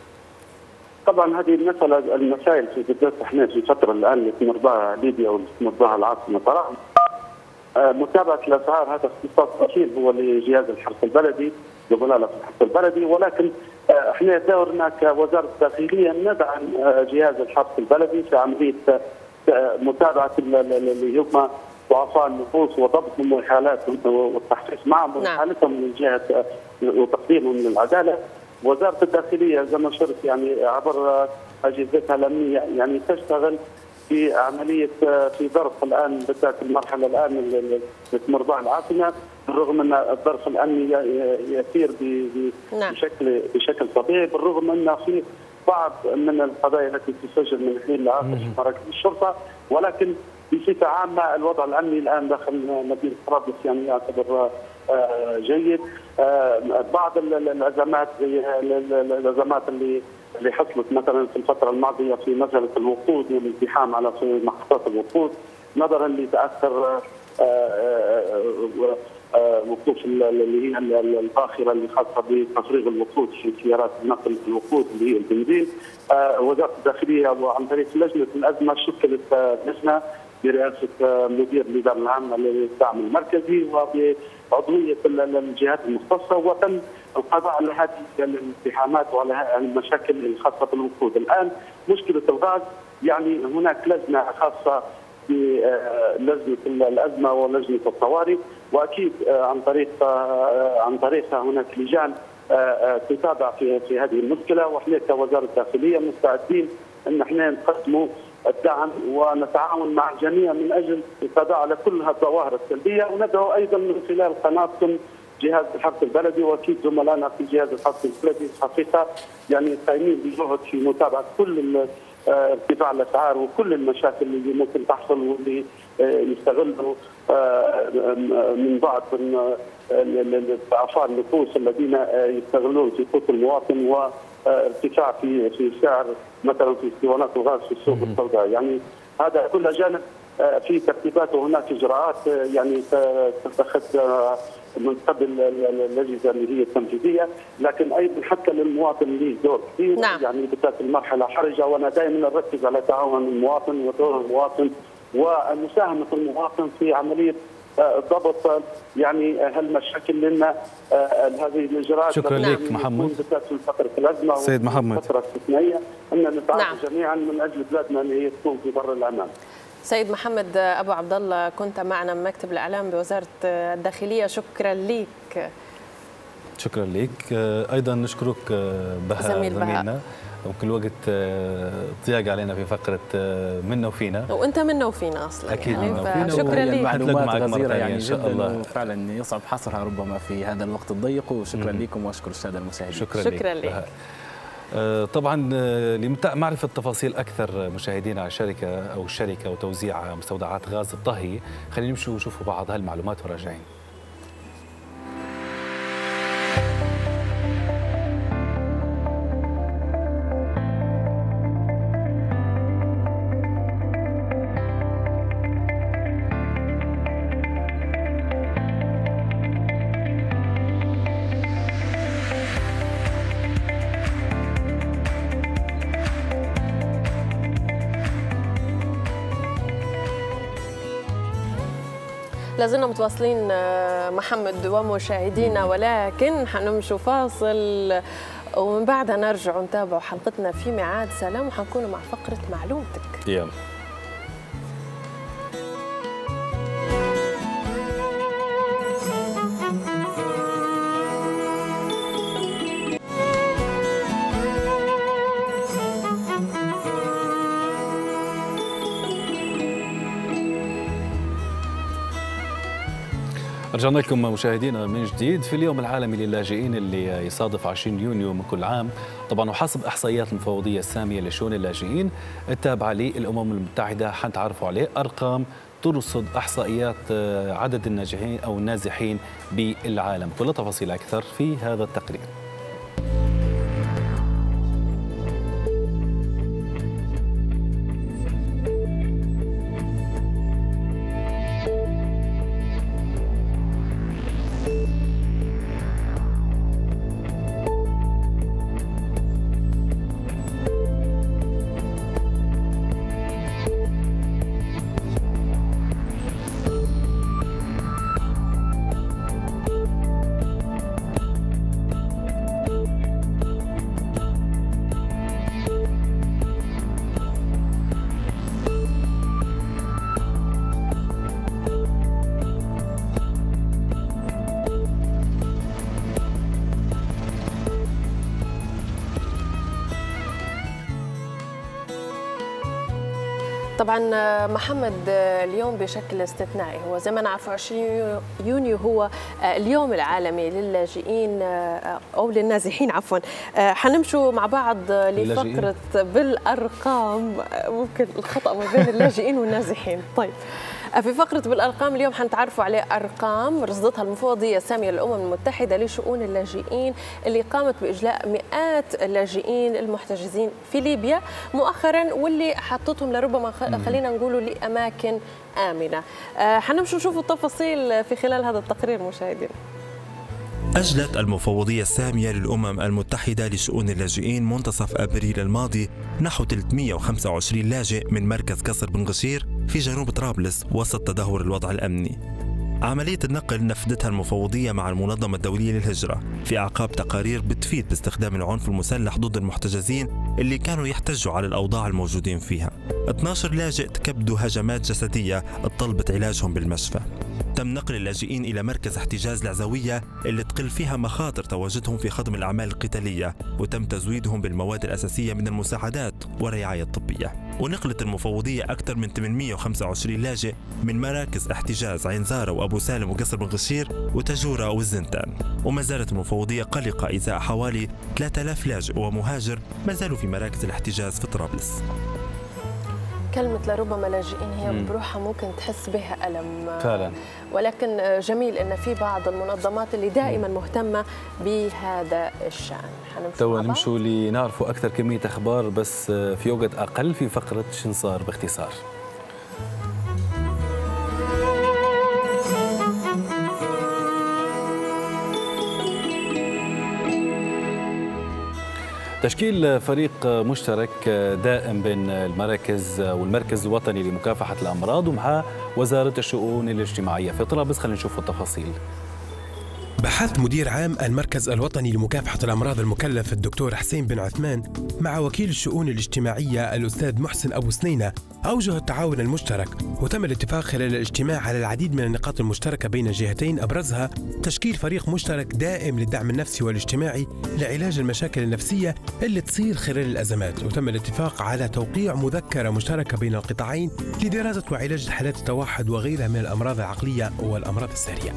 G: طبعا هذه المساله المسائل في بالذات احنا في الفتره الان اللي تمر بها ليبيا واللي تمر بها العاصمه طرابلس، متابعه الاسعار هذا اختصاص اكيد هو لجهاز الحرس البلدي لظلاله الحرس البلدي، ولكن احنا دورنا كوزاره الداخليه ندعم جهاز الحرس البلدي في عمليه متابعه اللي هم ضعفاء النفوس وضبطهم وحالاتهم والتحقيق معهم وحالتهم من جهه وتقديمهم للعداله. وزاره الداخليه زي ما شرت يعني عبر اجهزتها الامنيه يعني تشتغل في عمليه في ظرف الان بالذات المرحله الان اللي تمر بها العاصمه، بالرغم ان الظرف الامني يسير بشكل بشكل طبيعي، بالرغم ان في بعض من القضايا التي تسجل من حين لاخر في مراكز الشرطه، ولكن بصفه عامه الوضع الامني الان داخل مدينه طرابلس يعني يعتبر جيد. بعض الازمات زي الازمات اللي اللي حصلت مثلا في الفتره الماضيه في مساله الوقود والازدحام على في محطات الوقود نظرا لتاثر وقوف اللي هي الباخره اللي خاصه بتفريغ الوقود في سيارات نقل الوقود اللي هي البنزين. وزاره الداخليه وعن طريق لجنه الازمه شكلت لجنه برئاسه مدير الاداره العامه للدعم المركزي وبعضويه الجهات المختصه، وتم القضاء على هذه الازدحامات وعلى المشاكل الخاصه بالوقود. الان مشكله الغاز يعني هناك لجنه خاصه بلجنه الازمه ولجنه الطوارئ، واكيد عن طريق عن طريقها هناك لجان تتابع في في هذه المشكله، واحنا كوزاره الداخليه مستعدين ان احنا نقدموا الدعم ونتعاون مع الجميع من اجل القضاء على كل هذه الظواهر السلبيه، وندعو ايضا من خلال قناتكم جهاز الحرس البلدي واكيد زملائنا في جهاز الحرس البلدي الحقيقه يعني قايمين بجهد في متابعه كل ارتفاع الاسعار وكل المشاكل اللي ممكن تحصل واللي يستغلوا من بعض ضعفاء النفوس الذين يستغلون في قوت المواطن وارتفاع في في سعر مثلا في اسطوانات الغاز في السوق السوداء. يعني هذا كل جانب في ترتيبات وهناك اجراءات يعني تتخذ من قبل الاجهزه اللي هي التنفيذيه، لكن ايضا حتى للمواطن اللي دور كبير
B: نعم.
G: يعني بالذات المرحله حرجه، وانا دائما نركز على تعاون المواطن ودور المواطن ومساهمه المواطن في عمليه ضبط يعني هالمشاكل، لان هذه الاجراءات
A: شكرا لك محمد
G: بالذات في فتره الازمه
A: سيد محمد
G: فتره استثنائيه ان نتعاون نعم. جميعا من اجل بلادنا اللي هي تكون في بر الامان.
B: سيد محمد ابو عبد الله كنت معنا من مكتب الاعلام بوزاره الداخليه، شكرا لك.
A: شكرا لك ايضا نشكرك بهاء زميلنا، وكل وقت ضياق علينا في فقره منا وفينا،
B: وانت منا وفينا اصلا
A: اكيد
B: يعني
A: منا وفينا،
B: شكرا لك.
E: معلومات غزيره يعني ان شاء الله فعلا يصعب حصرها ربما في هذا الوقت الضيق، وشكرا لكم واشكر الساده المشاهدين.
A: شكرا,
B: شكرا لك, لك.
A: طبعا لمعرفة تفاصيل أكثر مشاهدينا على الشركة أو الشركة وتوزيع مستودعات غاز الطهي، خلينا نمشي ونشوفوا بعض هالمعلومات وراجعين.
B: لازلنا متواصلين محمد ومشاهدينا، ولكن حنمشوا فاصل ومن بعدها نرجع نتابع حلقتنا في ميعاد سلام، وحنكون مع فقرة معلومتك.
A: يلا. رجعنا لكم مشاهدينا من جديد في اليوم العالمي للاجئين اللي يصادف عشرين يونيو من كل عام. طبعا وحسب احصائيات المفوضيه الساميه لشؤون اللاجئين التابعه للامم المتحده حنتعرفوا عليه ارقام ترصد احصائيات عدد الناجحين او النازحين بالعالم. كل تفاصيل اكثر في هذا التقرير.
B: طبعا محمد اليوم بشكل استثنائي هو زي ما نعرف عشرين يونيو هو اليوم العالمي للاجئين او للنازحين عفوا. حنمشوا مع بعض لفقره بالارقام، ممكن الخطا ما بين اللاجئين والنازحين. طيب في فقرة بالأرقام اليوم حنتعرفوا على أرقام رصدتها المفوضية السامية للأمم المتحدة لشؤون اللاجئين اللي قامت بإجلاء مئات اللاجئين المحتجزين في ليبيا مؤخرا واللي حطتهم لربما خلينا نقولوا لأماكن آمنة. حنمشوا نشوفوا التفاصيل في خلال هذا التقرير مشاهدينا.
H: أجلت المفوضية السامية للأمم المتحدة لشؤون اللاجئين منتصف أبريل الماضي نحو ثلاثمئة وخمسة وعشرين لاجئ من مركز قصر بن غشير في جنوب طرابلس وسط تدهور الوضع الأمني. عملية النقل نفذتها المفوضية مع المنظمة الدولية للهجرة في أعقاب تقارير بتفيد باستخدام العنف المسلح ضد المحتجزين اللي كانوا يحتجوا على الأوضاع الموجودين فيها. اثني عشر لاجئ تكبدوا هجمات جسدية طلبت علاجهم بالمشفى. تم نقل اللاجئين إلى مركز احتجاز العزوية اللي تقل فيها مخاطر تواجدهم في خدم الأعمال القتالية، وتم تزويدهم بالمواد الأساسية من المساعدات والرعاية الطبية. ونقلت المفوضية أكثر من ثمانمئة وخمسة وعشرين لاجئ من مراكز احتجاز عين زارة وأبو سالم وقصر بن غشير وتجورة والزنتان. وما زالت المفوضية قلقة إزاء حوالي ثلاثة آلاف لاجئ ومهاجر ما زالوا في مراكز الاحتجاز في طرابلس.
B: كلمة لربما لاجئين هي بروحها ممكن تحس بها ألم
A: فعلا،
B: ولكن جميل أن في بعض المنظمات اللي دائما مهتمة بهذا الشأن.
A: توا نمشوا لنعرفوا أكثر كمية أخبار بس في وقت أقل في فقرة شنصار باختصار. تشكيل فريق مشترك دائم بين المراكز والمركز الوطني لمكافحة الأمراض ومع وزارة الشؤون الاجتماعية في طرابلس. خلينا نشوف التفاصيل.
I: بحث مدير عام المركز الوطني لمكافحة الأمراض المكلف الدكتور حسين بن عثمان مع وكيل الشؤون الاجتماعية الأستاذ محسن أبو سنينة أوجه التعاون المشترك، وتم الاتفاق خلال الاجتماع على العديد من النقاط المشتركة بين الجهتين، أبرزها تشكيل فريق مشترك دائم للدعم النفسي والاجتماعي لعلاج المشاكل النفسية اللي تصير خلال الأزمات، وتم الاتفاق على توقيع مذكرة مشتركة بين القطاعين لدراسة وعلاج حالات التوحد وغيرها من الأمراض العقلية والأمراض السارية.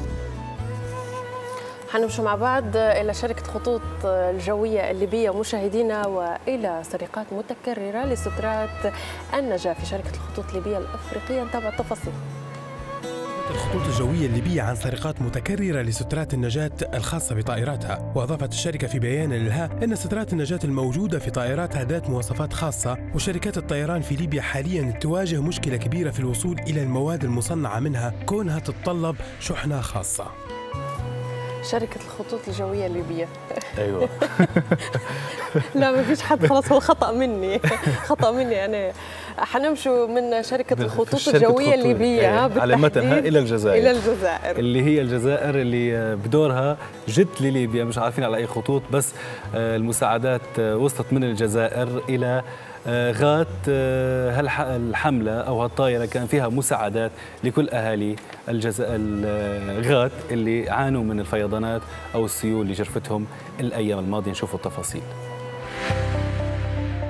B: حنمشي مع بعض إلى شركة خطوط الجوية الليبية مشاهدينا وإلى سرقات متكررة لسترات النجاة في شركة الخطوط الليبية الأفريقية. نتابع التفاصيل.
I: الخطوط الجوية الليبية عن سرقات متكررة لسترات النجاة الخاصة بطائراتها، وأضافت الشركة في بيان لها أن سترات النجاة الموجودة في طائراتها ذات مواصفات خاصة، وشركات الطيران في ليبيا حاليا تواجه مشكلة كبيرة في الوصول إلى المواد المصنعة منها كونها تتطلب شحنة خاصة.
B: شركة الخطوط الجوية الليبية.
A: أيوة.
B: لا ما فيش حد، خلاص هو خطأ مني خطأ مني أنا. حنمشوا من شركة الخطوط الجوية الليبية
A: على متنها إلى الجزائر.
B: إلى الجزائر
A: اللي هي الجزائر اللي بدورها جت لليبيا، مش عارفين على أي خطوط، بس المساعدات وصلت من الجزائر إلى غات. هالحملة أو هالطائرة كان فيها مساعدات لكل أهالي الجزائر غات اللي عانوا من الفيضانات أو السيول اللي جرفتهم الأيام الماضية. نشوفوا التفاصيل.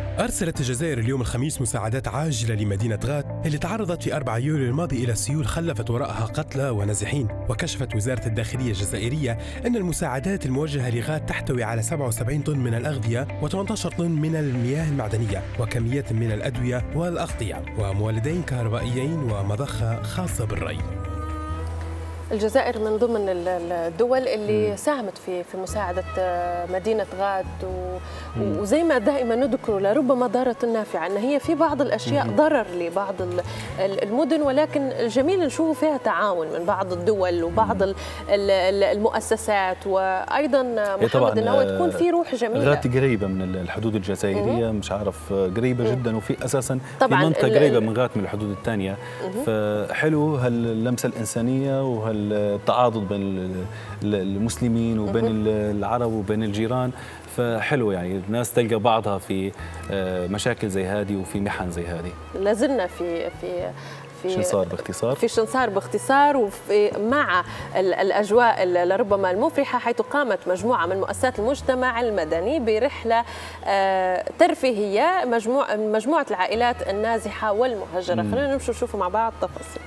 I: أرسلت الجزائر اليوم الخميس مساعدات عاجلة لمدينة غات اللي تعرضت في أربعة يوليو الماضي إلى سيول خلفت وراءها قتلى ونازحين. وكشفت وزارة الداخلية الجزائرية أن المساعدات الموجهة لغات تحتوي على سبعة وسبعين طن من الأغذية وثمانية عشر طن من المياه المعدنية وكميات من الأدوية والأغطية ومولدين كهربائيين ومضخة خاصة بالري.
B: الجزائر من ضمن الدول اللي ساهمت في في مساعدة مدينة غات وزي ما دائما نذكر لربما ضارة نافعة أن هي في بعض الأشياء ضرر لبعض المدن، ولكن الجميل نشوف فيها تعاون من بعض الدول وبعض المؤسسات، وأيضا محمد أنه تكون في روح جميلة.
A: غات قريبة من الحدود الجزائرية، مش عارف قريبة جدا، وفي أساسا في منطقة قريبة من غات من الحدود الثانية، فحلو هاللمسة الإنسانية وهال التعاضد بين المسلمين وبين العرب وبين الجيران، فحلو يعني الناس تلقى بعضها في مشاكل زي هذه وفي محن زي هذه.
B: لازلنا في في في
A: شنصار باختصار
B: في شنصار باختصار وفي مع الاجواء لربما المفرحه، حيث قامت مجموعه من مؤسسات المجتمع المدني برحله ترفيهيه مجموعه مجموعه العائلات النازحه والمهجره. خلينا نمشي نشوفوا مع بعض تفاصيل.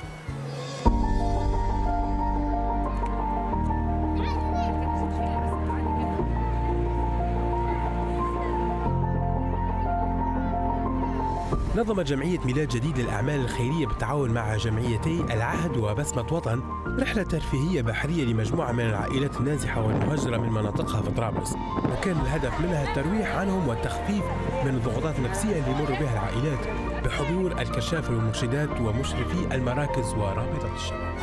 I: نظمت جمعية ميلاد جديد للأعمال الخيرية بالتعاون مع جمعيتي العهد وبسمة وطن رحلة ترفيهية بحرية لمجموعة من العائلات النازحة والمهجرة من مناطقها في طرابلس، وكان الهدف منها الترويح عنهم والتخفيف من الضغوطات النفسية اللي يمر بها العائلات بحضور الكشافة والمرشدات ومشرفي المراكز ورابطة الشباب.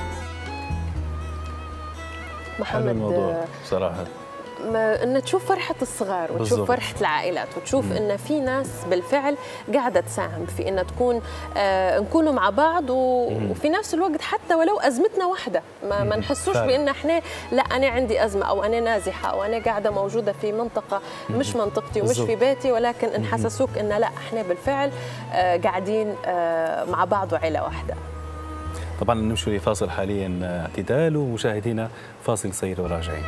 B: محمد
A: الموضوع صراحة
B: ان تشوف فرحه الصغار وتشوف بالزبط. فرحه العائلات وتشوف مم. ان في ناس بالفعل قاعده تساهم في ان تكون آه نكونوا مع بعض و... وفي نفس الوقت حتى ولو ازمتنا واحده ما, ما نحسوش بان احنا لا انا عندي ازمه او انا نازحه او انا قاعده موجوده في منطقه مم. مش منطقتي ومش بالزبط. في بيتي، ولكن نحسسوك ان لا احنا بالفعل آه قاعدين آه مع بعض وعيله واحده.
A: طبعا نمشي لفاصل حاليا اعتدال، ومشاهدينا فاصل قصير وراجعين.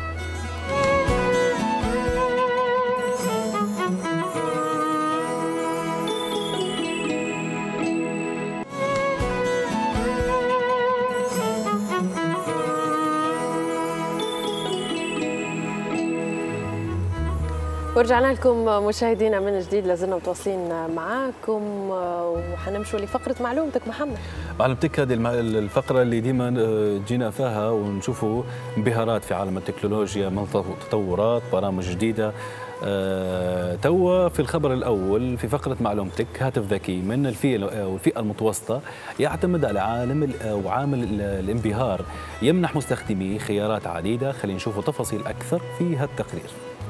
B: ورجعنا لكم مشاهدينا من جديد، لازلنا متواصلين معاكم وحنمشوا لفقرة معلومتك. محمد،
A: معلومتك هذه الفقرة اللي ديما جينا فيها ونشوفوا انبهارات في عالم التكنولوجيا، تطورات، برامج جديدة. أه توا في الخبر الأول في فقرة معلومتك، هاتف ذكي من الفئة والفئة المتوسطة يعتمد على عالم أو عامل الانبهار، يمنح مستخدميه خيارات عديدة. خلينا نشوفوا تفاصيل أكثر في هذا التقرير.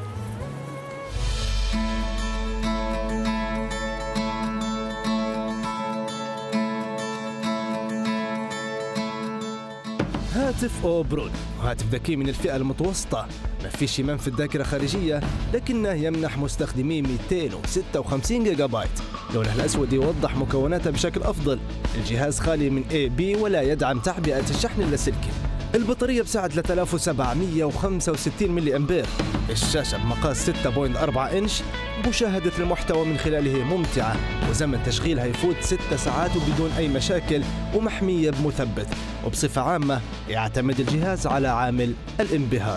J: هاتف أو برود، هاتف ذكي من الفئة المتوسطة، ما فيش إمام في الذاكرة الخارجية، لكنه يمنح مستخدميه مئتين وستة وخمسين جيجا بايت. لونه الأسود يوضح مكوناته بشكل أفضل. الجهاز خالي من إيه بي ولا يدعم تعبئة الشحن اللاسلكي. البطارية بسعة ثلاثة آلاف وسبعمئة وخمسة وستين ملي أمبير. الشاشة بمقاس ستة فاصلة أربعة إنش، مشاهدة المحتوى من خلاله ممتعة، وزمن تشغيلها يفوت ست ساعات وبدون أي مشاكل، ومحمية بمثبت. وبصفة عامة يعتمد الجهاز على عامل الانبهار.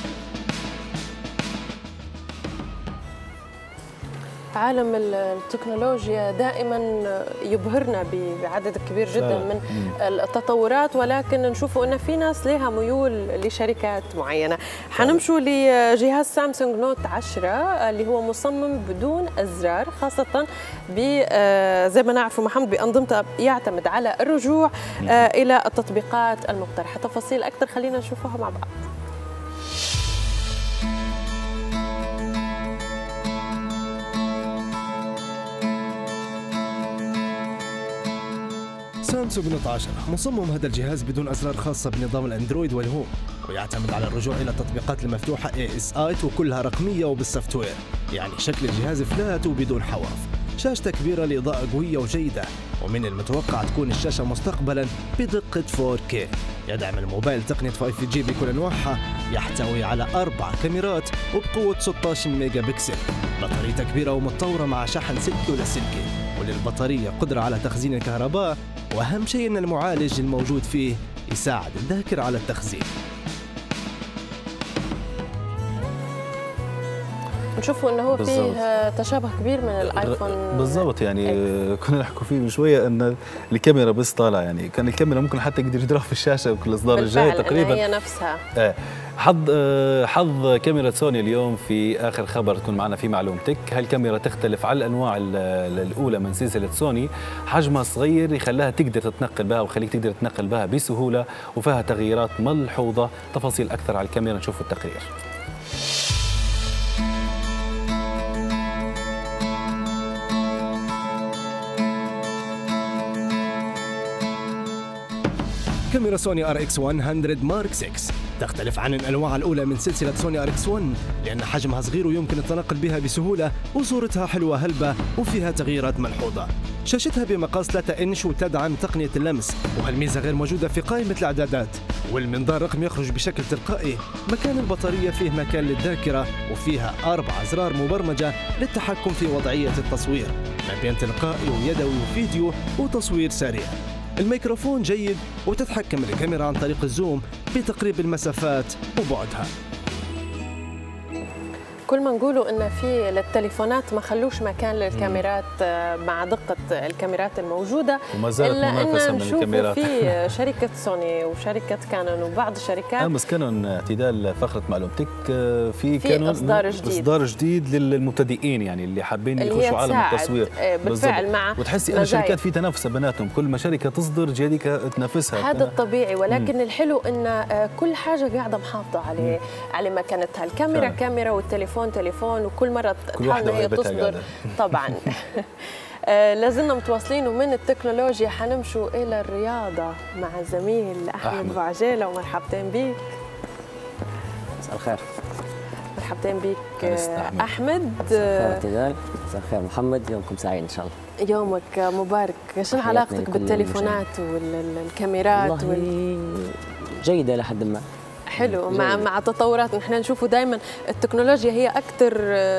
B: عالم التكنولوجيا دائما يبهرنا بعدد كبير جدا من التطورات، ولكن نشوفوا ان في ناس لها ميول لشركات معينه. حنمشوا لجهاز سامسونج نوت عشرة اللي هو مصمم بدون ازرار، خاصه ب زي ما نعرفوا محمد بانظمته يعتمد على الرجوع الى التطبيقات المقترحه. تفاصيل اكثر خلينا نشوفها مع بعض.
J: سامسونج نوت عشرة مصمم هذا الجهاز بدون أزرار خاصة بنظام الأندرويد والهوم، ويعتمد على الرجوع إلى التطبيقات المفتوحة إيه إس آي وكلها رقمية وبالسوفت وير، يعني شكل الجهاز فلات وبدون حواف. شاشته كبيرة لإضاءة قوية وجيدة، ومن المتوقع تكون الشاشة مستقبلا بدقة فور كي. يدعم الموبايل تقنية فايف جي بكل أنواعها، يحتوي على أربع كاميرات وبقوة ستة عشر ميجا بكسل، بطارية كبيرة ومتطورة مع شحن ستة لاسلكي، وللبطارية قدرة على تخزين الكهرباء، وأهم شيء أن المعالج الموجود فيه يساعد الذاكرة على التخزين.
B: نشوفوا انه هو فيه تشابه كبير من الايفون
A: بالضبط. يعني كنا نحكوا فيه من شويه ان الكاميرا بس طالع، يعني كان الكاميرا ممكن حتى يقدر يضرب في الشاشه بكل الاصدار الجاي تقريبا
B: هي نفسها.
A: آه. حظ حظ كاميرا سوني اليوم في اخر خبر تكون معنا في معلومتك. هالكاميرا تختلف على الانواع الاولى من سلسله سوني، حجمها صغير يخليها تقدر تتنقل بها وخليك تقدر تتنقل بها بسهوله، وفيها تغييرات ملحوظه. تفاصيل اكثر على الكاميرا نشوف التقرير.
J: كاميرا سوني ار اكس مئة مارك ستة تختلف عن الأنواع الأولى من سلسلة سوني ار اكس واحد لأن حجمها صغير ويمكن التنقل بها بسهولة، وصورتها حلوة هلبة وفيها تغييرات ملحوظة. شاشتها بمقاس ثلاثة إنش وتدعم تقنية اللمس، وهالميزة غير موجودة في قائمة الإعدادات. والمنظار الرقمي يخرج بشكل تلقائي. مكان البطارية فيه مكان للذاكرة، وفيها أربع أزرار مبرمجة للتحكم في وضعية التصوير ما بين تلقائي ويدوي وفيديو وتصوير سريع. الميكروفون جيد، وتتحكم الكاميرا عن طريق الزوم بتقريب المسافات وبعدها.
B: كل ما نقولوا ان في للتليفونات ما خلوش مكان للكاميرات مع دقه الكاميرات الموجوده،
A: وما زالت منافسه من الكاميرات
B: في شركه سوني وشركه كانون وبعض الشركات.
A: امس كانون اعتدال فقره معلومتك في,
B: في
A: كانون
B: اصدار جديد
A: اصدار جديد للمبتدئين، يعني اللي حابين يخشوا عالم التصوير
B: بالفعل. مع
A: وتحسي ان الشركات في تنافس بيناتهم، كل ما شركه تصدر جديده تنافسها.
B: هذا الطبيعي، ولكن مم. الحلو ان كل حاجه قاعده محافظه على على مكانتها. الكاميرا كان. كاميرا والتليفون تليفون، وكل مرة تحاول هي تصدر طبعا. لازلنا متواصلين، ومن التكنولوجيا حنمشوا إلى الرياضة مع الزميل أحمد بعجالة. ومرحبتين بك.
K: مساء الخير.
B: مرحبتين بك أحمد.
K: مساء الخير. مساء الخير محمد، يومكم سعيد إن شاء الله.
B: يومك مبارك. شنو علاقتك بالتليفونات والكاميرات؟
K: والله جيدة لحد ما.
B: حلو. مع مع تطورات نحن نشوفوا دائما التكنولوجيا هي اكثر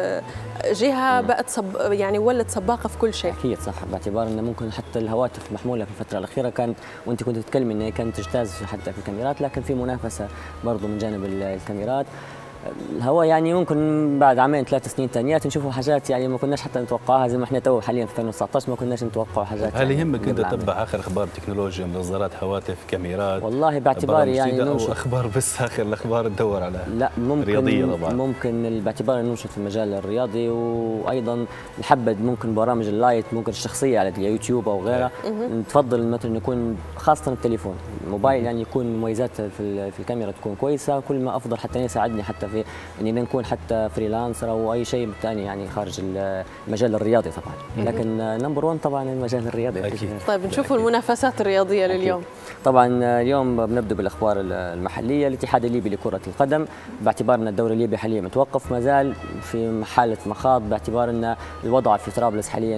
B: جهه بقت صب يعني ولت سباقه في كل شيء.
K: اكيد صح، باعتبار انه ممكن حتى الهواتف المحموله في الفتره الاخيره كانت، وانت كنت تتكلمي انها كانت تجتاز حتى في الكاميرات، لكن في منافسه برضه من جانب الكاميرات. الهواء يعني ممكن بعد عامين ثلاث سنين ثانيات نشوفوا حاجات يعني ما كناش حتى نتوقعها، زي ما احنا تو حاليا في ألفين وتسعة عشر ما كناش نتوقع حاجات.
A: هل يهمك انت تتبع اخر اخبار تكنولوجيا من اصدارات هوااتف كاميرات؟
K: والله باعتباري يعني
A: او اخبار بس اخر الاخبار تدور على
K: لا ممكن
A: رياضيه طبعا.
K: ممكن باعتباري ننشط في المجال الرياضي، وايضا نحبذ ممكن برامج اللايت ممكن الشخصيه على اليوتيوب او غيرها. نتفضل مثلا يكون خاصه التليفون الموبايل يعني يكون مميزات في في الكاميرا تكون كويسه، كل ما افضل حتى يساعدني حتى في اني نكون حتى فريلانسر او اي شيء ثاني يعني خارج المجال الرياضي طبعا، لكن نمبر واحد طبعا المجال الرياضي.
B: أكيد. طيب نشوف المنافسات الرياضيه لليوم.
K: طبعا اليوم بنبدا بالاخبار المحليه. الاتحاد الليبي لكره القدم، باعتبار ان الدوري الليبي حاليا متوقف ما زال في حاله مخاض، باعتبار ان الوضع في طرابلس حاليا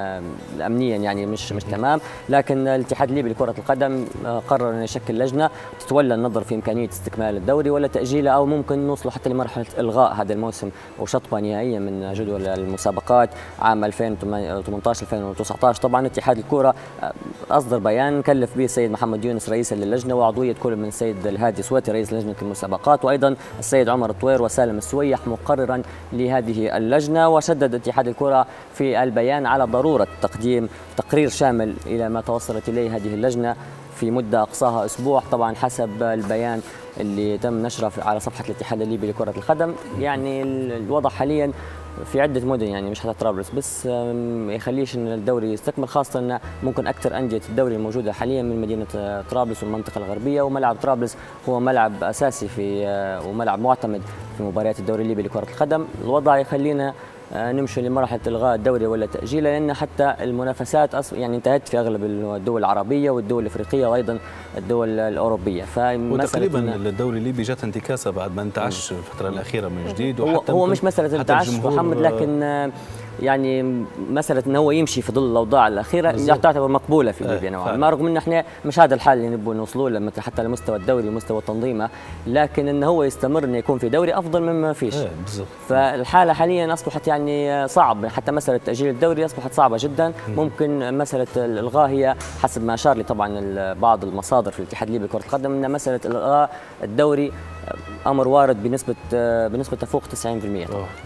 K: امنيا يعني مش مش تمام، لكن الاتحاد الليبي لكره القدم قرر ان يشكل لجنه تتولى النظر في امكانيه استكمال الدوري ولا تاجيله، او ممكن نوصلوا حتى لمرحله الغاء هذا الموسم وشطبه نهائيا من جدول المسابقات عام ألفين وثمانية عشر ألفين وتسعة عشر. طبعا اتحاد الكره اصدر بيان كلف به السيد محمد يونس رئيسا للجنه، وعضويه كل من السيد الهادي سويتي رئيس لجنه المسابقات، وايضا السيد عمر الطوير وسالم السويح مقررا لهذه اللجنه. وشدد اتحاد الكره في البيان على ضروره تقديم تقرير شامل الى ما توصلت اليه هذه اللجنه في مده اقصاها اسبوع، طبعا حسب البيان اللي تم نشره على صفحه الاتحاد الليبي لكره القدم. يعني الوضع حاليا في عده مدن يعني مش حتى طرابلس بس ما يخليش ان الدوري يستكمل، خاصه ان ممكن اكثر انديه الدوري الموجوده حاليا من مدينه طرابلس والمنطقه الغربيه، وملعب طرابلس هو ملعب اساسي في وملعب معتمد في مباريات الدوري الليبي لكره القدم. الوضع يخلينا نمشي لمرحله الغاء الدوري ولا تاجيله، لان حتى المنافسات يعني انتهت في اغلب الدول العربيه والدول الافريقيه وايضا الدول الاوروبيه.
A: وتقريبا الدوري الليبي جات انتكاسه بعد ما انتعش الفتره الاخيره من جديد.
K: هو, هو مش مساله انتعش محمد، لكن يعني مساله انه هو يمشي في ظل الاوضاع الاخيره تعتبر مقبوله في ليبيا نوعا ما، رغم ان احنا مش هذا الحال اللي نبغى نوصلوا له حتى على مستوى الدوري ومستوى تنظيمه، لكن انه هو يستمر انه يكون في دوري افضل مما فيش. فالحاله حاليا اصبحت يعني صعب، حتى مساله تاجيل الدوري اصبحت صعبه جدا. ممكن مساله الالغاء هي حسب ما اشار لي طبعا بعض المصادر في الاتحاد الليبي لكره القدم ان مساله الغاء الدوري امر وارد بنسبه بنسبه تفوق تسعين بالمئة.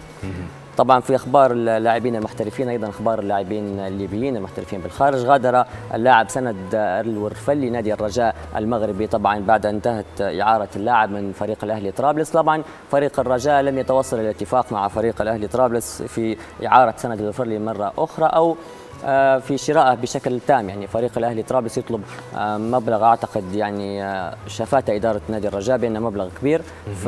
K: طبعا في اخبار اللاعبين المحترفين، ايضا اخبار اللاعبين الليبيين المحترفين بالخارج. غادر اللاعب سند الورفلي نادي الرجاء المغربي طبعا بعد ان انتهت اعاره اللاعب من فريق الاهلي طرابلس. طبعا فريق الرجاء لم يتوصل الى اتفاق مع فريق الاهلي طرابلس في اعاره سند الورفلي مره اخرى او في شرائه بشكل تام. يعني فريق الاهلي طرابلس يطلب مبلغ اعتقد يعني شافت اداره نادي الرجاء بانه مبلغ كبير، ف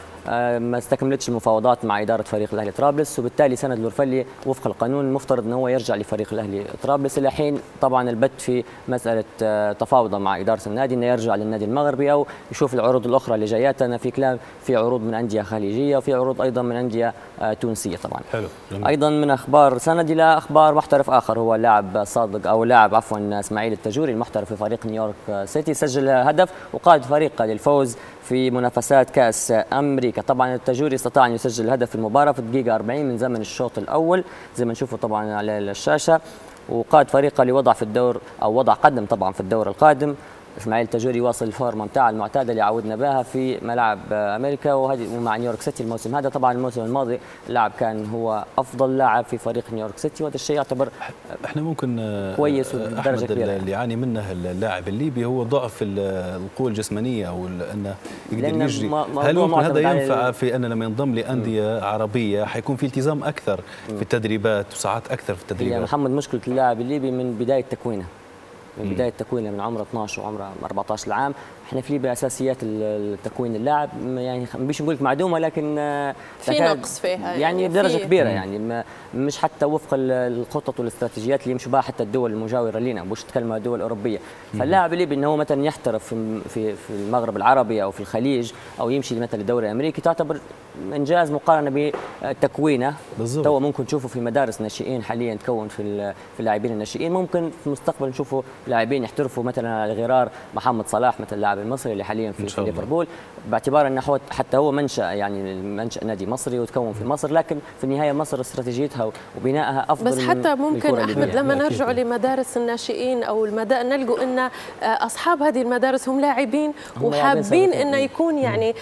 K: ما استكملتش المفاوضات مع اداره فريق الاهلي طرابلس، وبالتالي سند الورفلي وفق القانون المفترض انه هو يرجع لفريق الاهلي طرابلس. الى حين طبعا البت في مساله تفاوضه مع اداره النادي انه يرجع للنادي المغربي او يشوف العروض الاخرى اللي جاياتنا. في كلام في عروض من انديه خليجيه وفي عروض ايضا من انديه تونسيه طبعا.
A: حلو.
K: ايضا من اخبار سند الى اخبار محترف اخر، هو اللاعب صادق او لاعب عفوا اسماعيل التجوري المحترف في فريق نيويورك سيتي، سجل هدف وقاد فريقه للفوز في منافسات كاس امريكا. طبعا التجوري استطاع ان يسجل هدف في المباراه في الدقيقه أربعين من زمن الشوط الاول زي ما نشوفه طبعا على الشاشه، وقاد فريقه لوضع في الدور او وضع قدم طبعا في الدور القادم. اسماعيل التجوري واصل الفورمه متاعه المعتاده اللي عودنا بها في ملاعب امريكا وهذه ومع نيويورك سيتي الموسم هذا. طبعا الموسم الماضي اللاعب كان هو افضل لاعب في فريق نيويورك سيتي، وهذا الشيء يعتبر
A: احنا ممكن
K: كويس بدرجه كبيره.
A: اللي يعاني منه اللاعب الليبي هو ضعف القوه الجسمانيه او انه يقدر يجري. هل ممكن هذا ينفع في ان لما ينضم لانديه عربيه حيكون في التزام اكثر في التدريبات وساعات اكثر في التدريبات؟
K: يعني محمد مشكله اللاعب الليبي من بدايه تكوينه من بدايه تكوينه من عمره اثناشر وعمره أربعة عشر عام. احنا في ليبيا اساسيات التكوين اللاعب يعني مش نقول لك معدومه لكن
B: في نقص فيها
K: يعني, يعني بدرجه كبيره. يعني مش حتى وفق الخطط والاستراتيجيات اللي يمشوا بها حتى الدول المجاوره لنا، مش نتكلم عن الدول الاوروبيه. فاللاعب الليبي انه هو مثلا يحترف في في في المغرب العربي او في الخليج او يمشي مثلا للدوري الامريكي تعتبر انجاز مقارنه بتكوينه. تو ممكن تشوفه في مدارس ناشئين حاليا تكون في في اللاعبين الناشئين، ممكن في المستقبل نشوفه لاعبين يحترفوا مثلا على غرار محمد صلاح مثل اللاعب المصري اللي حاليا في, في ليفربول، باعتبار انه حتى هو منشا يعني منشا نادي مصري وتكون في مصر، لكن في النهايه مصر استراتيجيتها وبنائها افضل.
B: بس حتى ممكن احمد لما نرجع لمدارس الناشئين او المدا نلقوا ان اصحاب هذه المدارس هم لاعبين وحابين انه يكون يعني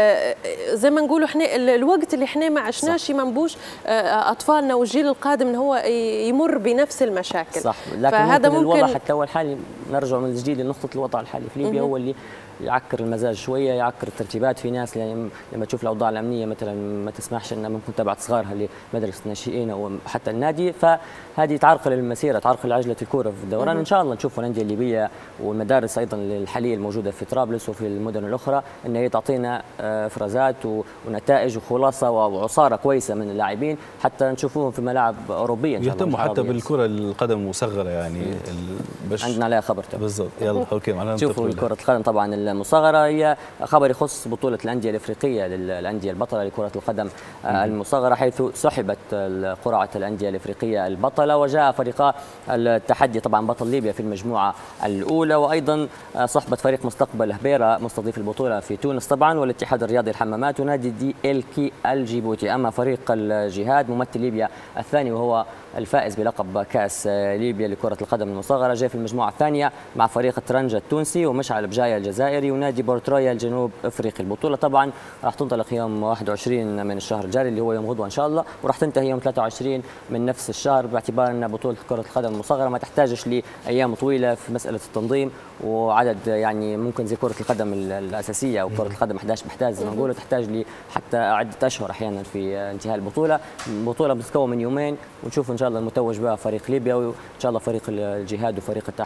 B: زي ما نقولوا احنا الوقت اللي احنا ما عشناش منبوش اطفالنا والجيل القادم ان هو يمر بنفس المشاكل.
K: صح، لكن فهذا ممكن, ممكن الوضع حتى هو الحالي نرجع من جديد لنقطه الوضع الحالي في ليبيا هو اللي يعكر المزاج شويه، يعكر الترتيبات. في ناس يعني لما تشوف الاوضاع الامنيه مثلا ما تسمحش ان ممكن تبعت صغارها لمدرسه الناشئين او حتى النادي، فهذه تعرقل المسيره، تعرقل عجله الكوره في الدوران. ان شاء الله نشوف الانديه الليبيه والمدارس ايضا الحاليه الموجوده في طرابلس وفي المدن الاخرى ان هي تعطينا افرازات ونتائج وخلاصه وعصاره كويسه من اللاعبين حتى نشوفوهم في ملاعب اوروبيه.
A: يهتموا حتى بالكره القدم المصغره يعني
K: باش عندنا عليها خبر
A: بالضبط. يلا اوكي معنا
K: شوفوا كره القدم طبعا المصغره هي خبر يخص بطوله الانديه الافريقيه للانديه البطله لكره القدم المصغره، حيث سحبت قرعه الانديه الافريقيه البطله وجاء فريقا التحدي طبعا بطل ليبيا في المجموعه الاولى، وايضا صحبه فريق مستقبل هبيره مستضيف البطوله في تونس طبعا والاتحاد الرياضي الحمامات ونادي دي ال كي الجيبوتي. اما فريق الجهاد ممثل ليبيا الثاني وهو الفائز بلقب كاس ليبيا لكره القدم المصغره جاء في المجموعه الثانيه مع فريق الترنجة التونسي ومشعل بجايه الجزائري ونادي بورترويا الجنوب افريقي. البطوله طبعا راح تنطلق يوم واحد وعشرين من الشهر الجاري اللي هو يوم غدوه ان شاء الله، وراح تنتهي يوم ثلاثة وعشرين من نفس الشهر، باعتبار ان بطوله كره القدم المصغره ما تحتاجش لايام طويله في مساله التنظيم وعدد يعني ممكن زي كره القدم الاساسيه او كره القدم أحد عشر محتاج زي ما نقولوا تحتاج لي حتى عده اشهر احيانا في انتهاء البطوله. البطوله بتتكون من يومين ونشوف ان شاء الله المتوج بها فريق ليبيا وان شاء الله فريق الجهاد وفريق التحدي يكونوا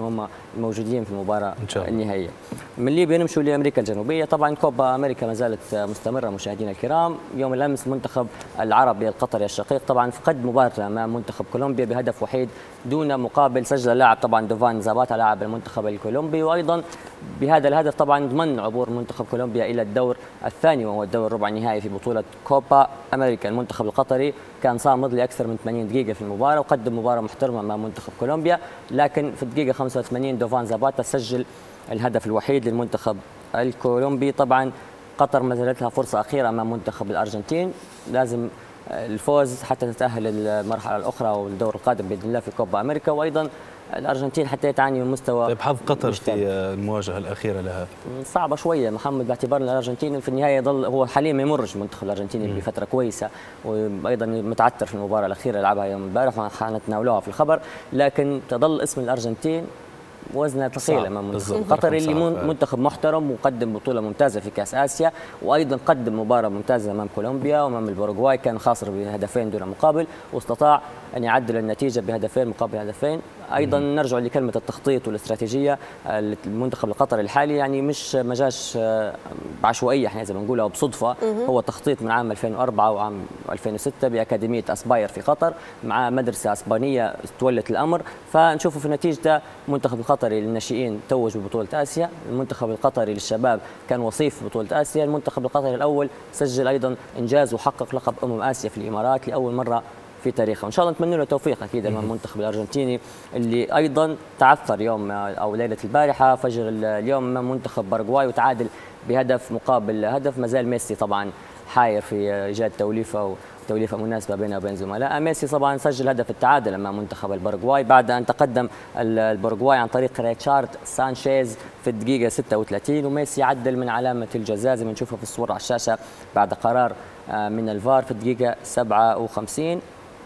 K: هم الموجودين في المباراه النهائيه. من ليبيا نمشوا لامريكا الجنوبيه. طبعا كوبا امريكا ما زالت مستمره مشاهدينا الكرام. يوم الامس المنتخب العربي القطري الشقيق طبعا فقد مباراه امام منتخب كولومبيا بهدف وحيد دون مقابل. سجل اللاعب طبعا دوفان زاباتا لاعب المنتخب الكولومبي، وايضا بهذا الهدف طبعا ضمن عبور منتخب كولومبيا الى الدور الثاني وهو الدور الربع النهائي في بطوله كوبا امريكا. المنتخب القطري كان صامد لاكثر من ثمانين دقيقه في المباراه وقدم مباراه محترمه امام منتخب كولومبيا، لكن في الدقيقه خمسة وثمانين دوفان زاباتا سجل الهدف الوحيد للمنتخب الكولومبي. طبعا قطر ما زالت لها فرصه اخيره امام منتخب الارجنتين، لازم الفوز حتى تتاهل المرحله الاخرى والدور القادم باذن الله في كوبا امريكا، وايضا الارجنتين حتى تعاني من مستوى.
A: طيب حظ قطر في المواجهه الاخيره لها
K: صعبه شويه محمد، باعتبار الارجنتين في النهايه يظل هو حاليا ما يمرش المنتخب الارجنتيني بفتره كويسه، وايضا متعثر في المباراه الاخيره لعبها يوم البارح وحنتناولوها في الخبر، لكن تظل اسم الارجنتين وزنها ثقيل امام المنتخب القطري اللي منتخب محترم وقدم بطوله ممتازه في كاس اسيا، وايضا قدم مباراه ممتازه امام كولومبيا وامام الباراغواي، كان خاسر بهدفين دون مقابل واستطاع ان يعدل النتيجه بهدفين مقابل هدفين. ايضا نرجع لكلمه التخطيط والاستراتيجيه. المنتخب القطري الحالي يعني مش ما جاش بعشوائيه احنا زي ما نقول او بصدفه، هو تخطيط من عام ألفين وأربعة وعام ألفين وستة باكاديميه اسباير في قطر مع مدرسه اسبانيه تولت الامر، فنشوفوا في نتيجته المنتخب القطري للناشئين توج ببطوله اسيا، المنتخب القطري للشباب كان وصيف ببطوله اسيا، المنتخب القطري الاول سجل ايضا انجاز وحقق لقب امم اسيا في الامارات لاول مره في تاريخه، وان شاء الله نتمنى له التوفيق اكيد امام المنتخب الارجنتيني اللي ايضا تعثر يوم او ليله البارحه فجر اليوم امام منتخب باراغواي وتعادل بهدف مقابل هدف. ما زال ميسي طبعا حاير في ايجاد توليفه توليفه مناسبه بينه وبين زملائه. ميسي طبعا سجل هدف التعادل امام منتخب الباراغواي بعد ان تقدم الباراغواي عن طريق ريتشارد سانشيز في الدقيقه ستة وثلاثين، وميسي عدل من علامه الجزاء زي ما نشوفها في الصوره على الشاشه بعد قرار من الفار في الدقيقه سبعة وخمسين.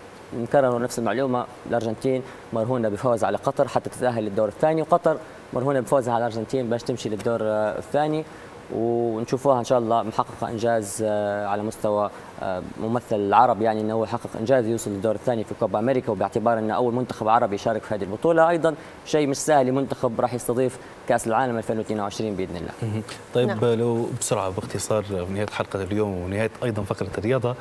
K: نكرر نفس المعلومه، الارجنتين مرهونه بفوز على قطر حتى تتاهل للدور الثاني، وقطر مرهونه بفوزها على الارجنتين باش تمشي للدور الثاني، ونشوفوها ان شاء الله محققه انجاز على مستوى ممثل العرب، يعني انه يحقق انجاز يوصل للدور الثاني في كوبا امريكا، وباعتبار انه اول منتخب عربي يشارك في هذه البطوله، ايضا شيء مش سهل لمنتخب راح يستضيف كاس العالم ألفين واثنين وعشرين باذن الله.
A: طيب نعم. لو بسرعه باختصار نهايه حلقه اليوم ونهايه ايضا فقره الرياضه،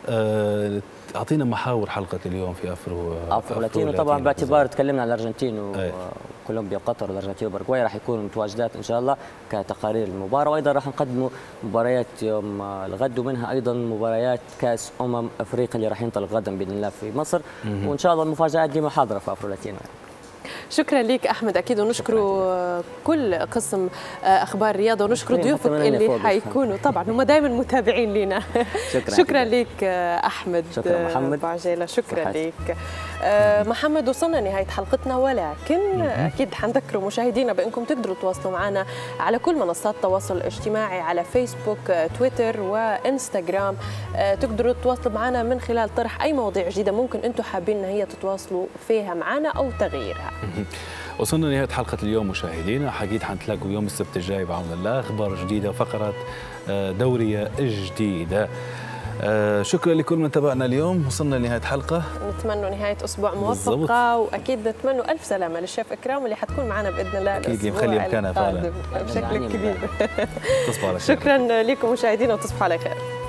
A: اعطينا محاور حلقه اليوم في افرو
K: افرو لاتينو. طبعا باعتبار تكلمنا عن الارجنتين وكولومبيا وقطر والارجنتين وباراغواي راح يكونوا متواجدات ان شاء الله كتقارير المباراه، وايضا راح نقدموا مباريات يوم الغد ومنها ايضا مباريات كاس امم افريقيا اللي راح ينطلق غدا باذن الله في مصر، وان شاء الله المفاجات دي محاضره في افرو لاتينو.
B: شكرا لك احمد اكيد، ونشكروا كل قسم اخبار الرياضه ونشكروا ضيوفك اللي حيكونوا طبعا هم دائما متابعين لنا. شكرا, شكرا لك احمد.
K: شكرا محمد
B: بعجيله. شكرا لك محمد. وصلنا نهايه حلقتنا، ولكن اكيد حنذكروا مشاهدينا بانكم تقدروا تواصلوا معنا على كل منصات التواصل الاجتماعي على فيسبوك تويتر وانستغرام، تقدروا تتواصلوا معنا من خلال طرح اي مواضيع جديده ممكن انتم حابين ان هي تتواصلوا فيها معنا او تغييرها.
A: وصلنا لنهاية حلقة اليوم مشاهدينا، حقيقة حنتلاقوا يوم السبت الجاي بعون الله أخبار جديدة وفقرات دورية جديدة. شكرا لكل من تابعنا اليوم، وصلنا لنهاية حلقة، نتمنى نهاية أسبوع موفقة، وأكيد نتمنى ألف سلامة للشيف إكرام اللي حتكون معنا بإذن الله أكيد مخلي مكانها فعلا
B: بشكل كبير.
A: تصبحوا على خير.
B: شكرا لكم مشاهدينا وتصبحوا على خير.